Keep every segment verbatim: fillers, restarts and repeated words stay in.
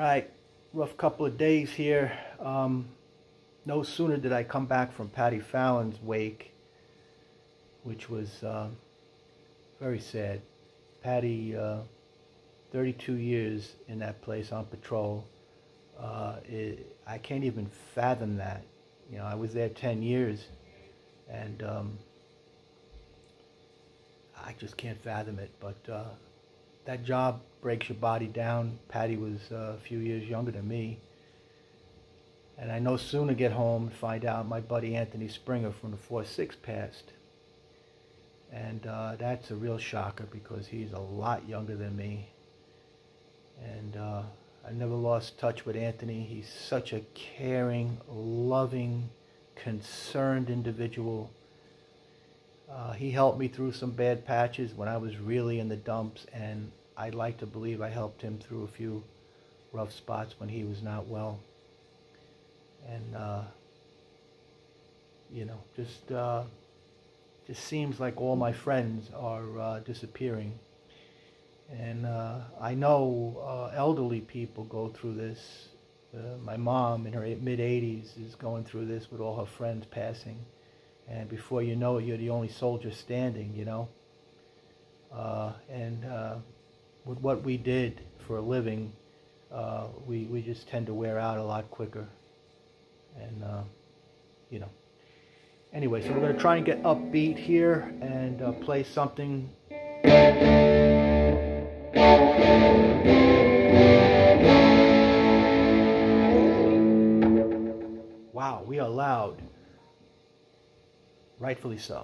right, rough couple of days here. Um, no sooner did I come back from Patty Fallon's wake, which was uh, very sad. Patty, uh, thirty-two years in that place on patrol. Uh, it, I can't even fathom that. You know, I was there ten years, and um, I just can't fathom it. But uh, that job breaks your body down. Patty was uh, a few years younger than me. And I no sooner get home and find out my buddy Anthony Springer from the four six passed. And uh, that's a real shocker because he's a lot younger than me. And uh, I never lost touch with Anthony. He's such a caring, loving, concerned individual. Uh, he helped me through some bad patches when I was really in the dumps, and I'd like to believe I helped him through a few rough spots when he was not well. And, uh, you know, just, uh, just seems like all my friends are uh, disappearing. And uh, I know uh, elderly people go through this. Uh, my mom in her mid eighties is going through this with all her friends passing. And before you know it, you're the only soldier standing, you know. Uh, and uh, with what we did for a living, uh, we, we just tend to wear out a lot quicker. And, uh, you know. Anyway, so we're going to try and get upbeat here and uh, play something. Wow, we are loud. Rightfully so.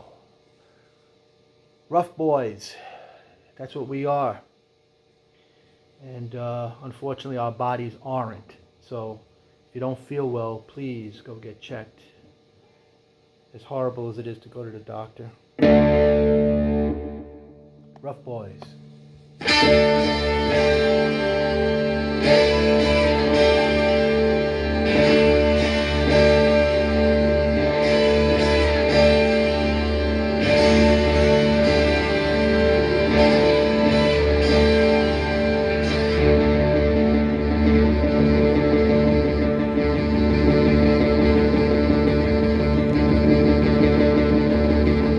Rough boys. That's what we are. And uh, unfortunately, our bodies aren't. So if you don't feel well, please go get checked. As horrible as it is to go to the doctor. Rough boys.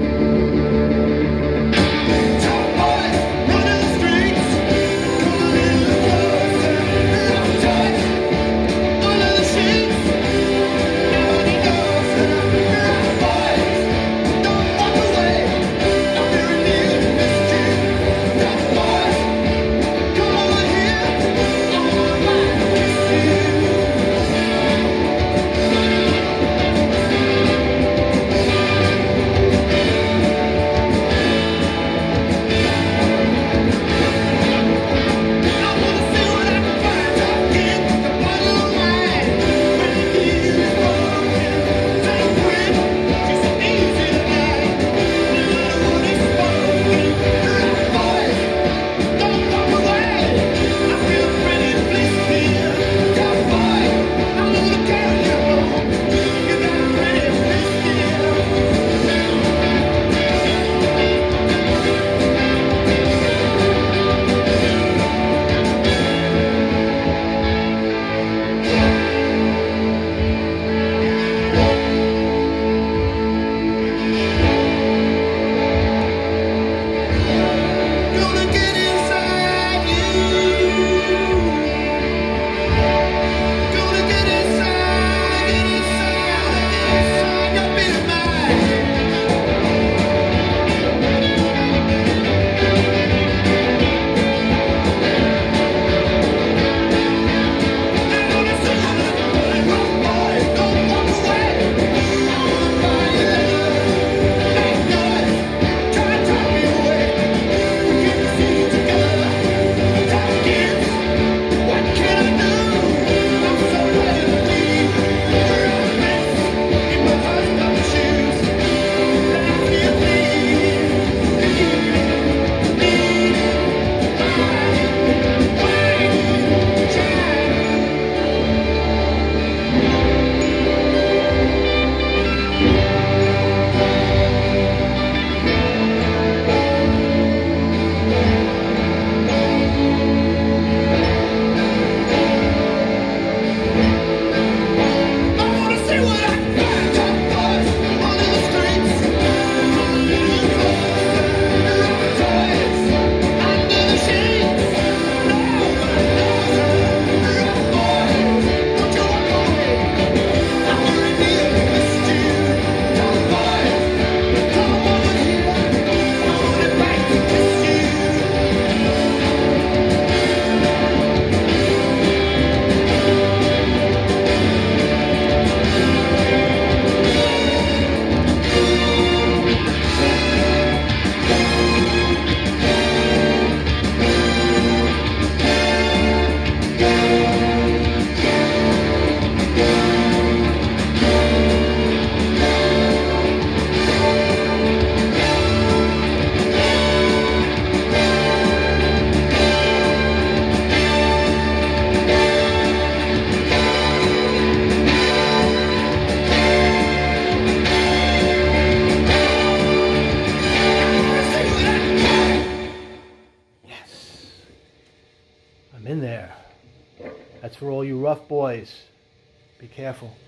Running the streets, there. That's for all you rough boys. Be careful.